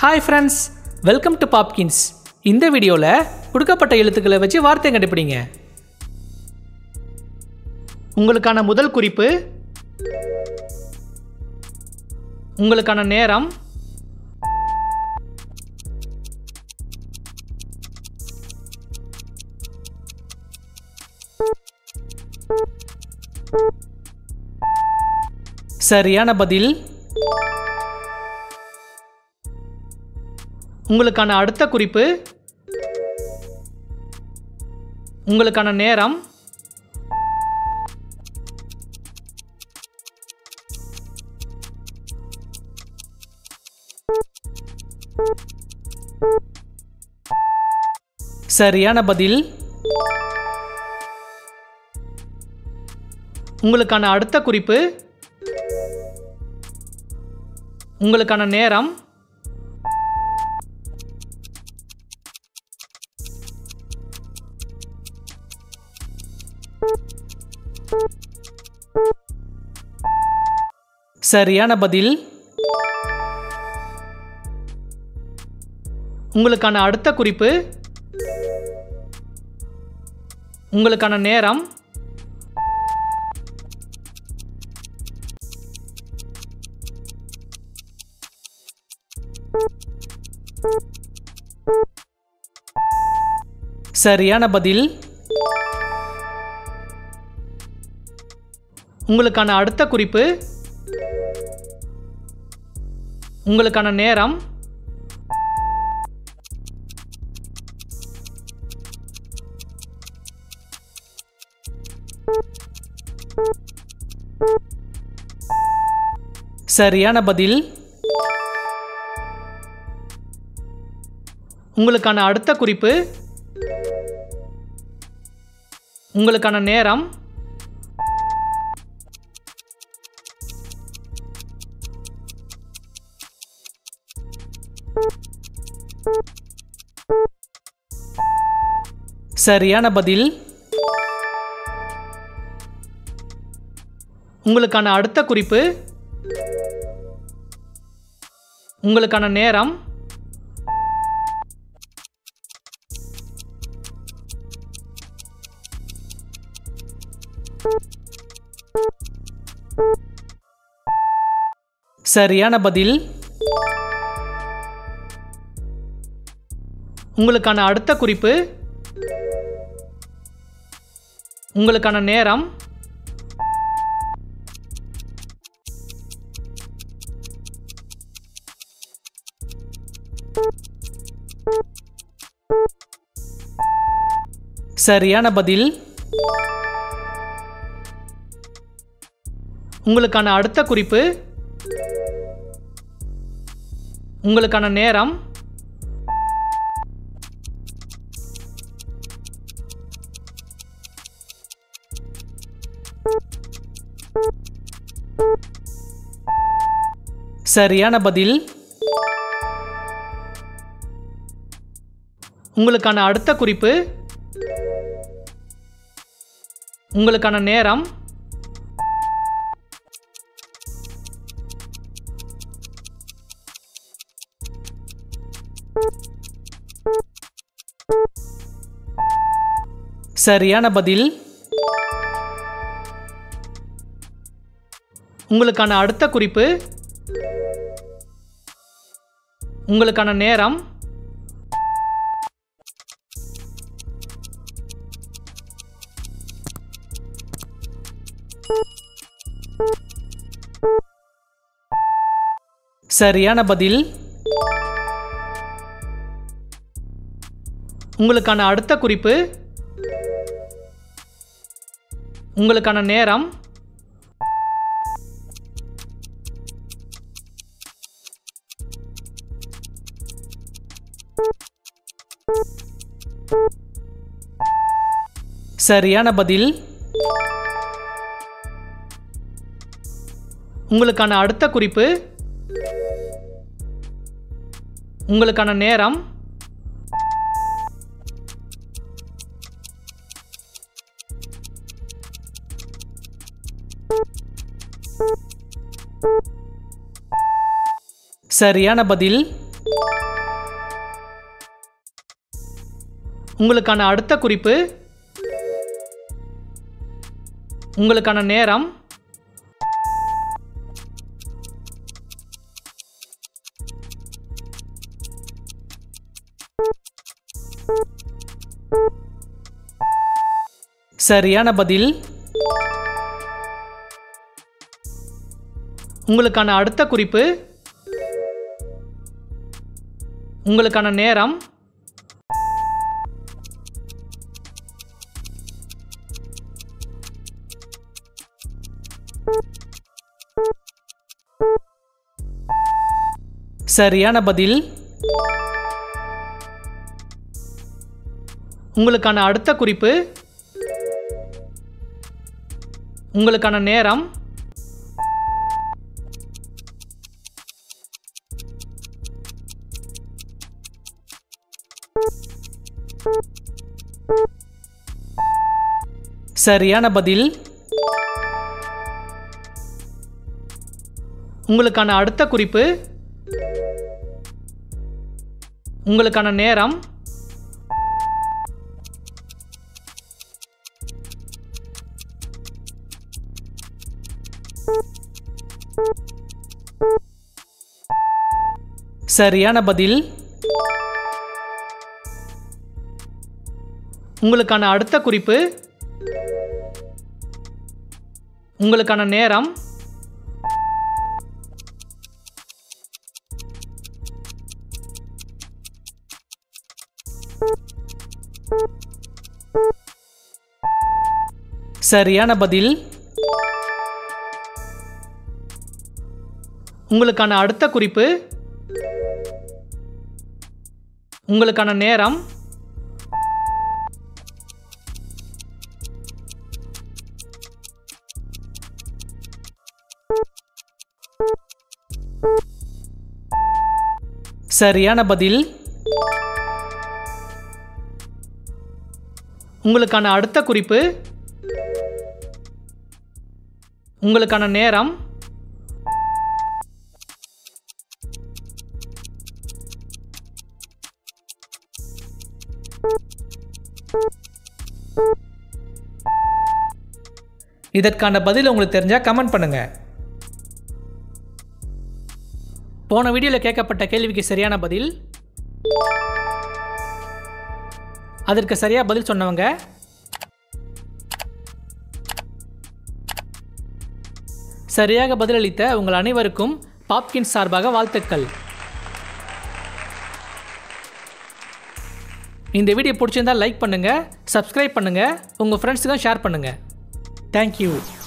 Hi friends, welcome to Popkins. இந்த வீடியோல கொடுக்கப்பட்ட எழுத்துக்களை வச்சு வார்த்தை கண்டுபிடிங்க. உங்களுக்கான முதல் குறிப்பு, உங்களுக்கான நேரம், சரியான பதில். உங்களுக்கான அடுத்த குறிப்பு, உங்களுக்கான நேரம், சரியான பதில். உங்களுக்கான அடுத்த குறிப்பு, உங்களுக்கான நேரம், சரியான பதில். உங்களுக்கான அடுத்த குறிப்பு, உங்களுக்கான நேரம், சரியான பதில். உங்களுக்கான அடுத்த குறிப்பு, உங்களுக்கான நேரம், சரியான பதில். உங்களுக்கான அடுத்த குறிப்பு, உங்களுக்கான நேரம், சரியான பதில். உங்களுக்கான அடுத்த குறிப்பு, உங்களுக்கான நேரம், சரியான பதில். உங்களுக்கான அடுத்த குறிப்பு, உங்களுக்கான நேரம், சரியான பதில். உங்களுக்கான அடுத்த குறிப்பு, உங்களுக்கான நேரம், சரியான பதில். உங்களுக்கான அடுத்த குறிப்பு, உங்களுக்கான நேரம், சரியான பதில். உங்களுக்கான அடுத்த குறிப்பு, உங்களுக்கான நேரம், சரியான பதில். உங்களுக்கான அடுத்த குறிப்பு, உங்களுக்கான நேரம், சரியான பதில். உங்களுக்கான அடுத்த குறிப்பு, உங்களுக்கான நேரம், சரியான பதில் உங்களுக்கான அடுத்த குறிப்பு, உங்களுக்கான நேரம், சரியான பதில். உங்களுக்கான அடுத்த குறிப்பு, உங்களுக்கான நேரம், சரியான பதில். உங்களுக்கான அடுத்த குறிப்பு, உங்களுக்கான நேரம், சரியான பதில். உங்களுக்கான அடுத்த குறிப்பு, உங்களுக்கான நேரம், சரியான பதில். உங்களுக்கான அடுத்த குறிப்பு, உங்களுக்கான நேரம், சரியான பதில். உங்களுக்கான அடுத்த குறிப்பு, உங்களுக்கான நேரம், சரியான பதில். உங்களுக்கான அடுத்த குறிப்பு, உங்களுக்கான நேரம், இதற்கான பதில் உங்களுக்கு தெரிஞ்சா கமெண்ட் பண்ணுங்க. போன வீடியோவில் கேட்கப்பட்ட கேள்விக்கு சரியான பதில், அதற்கு சரியா பதில் சொன்னவங்க சரியாக பதிலளித்த உங்கள் அனைவருக்கும் பாப்கின்ஸ் சார்பாக வாழ்த்துக்கள். இந்த வீடியோ பிடிச்சிருந்தால் லைக் பண்ணுங்க, சப்ஸ்கிரைப் பண்ணுங்க, உங்கள் ஃப்ரெண்ட்ஸுக்கும் ஷேர் பண்ணுங்க. தேங்க்யூ.